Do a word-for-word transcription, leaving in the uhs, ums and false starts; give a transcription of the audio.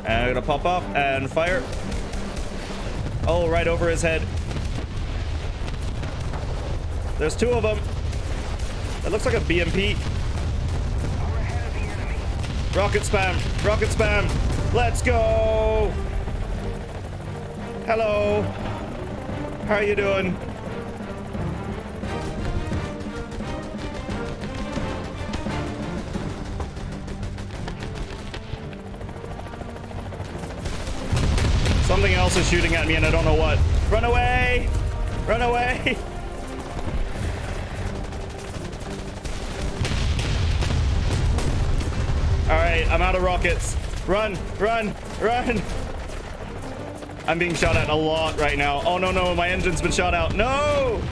And I'm gonna pop off and fire. Oh, right over his head. There's two of them. That looks like a B M P. Rocket spam. Rocket spam. Let's go. Hello. How are you doing? Something else is shooting at me and I don't know what. Run away! Run away! Alright, I'm out of rockets. Run, run, run! I'm being shot at a lot right now. Oh no, no, my engine's been shot out. No!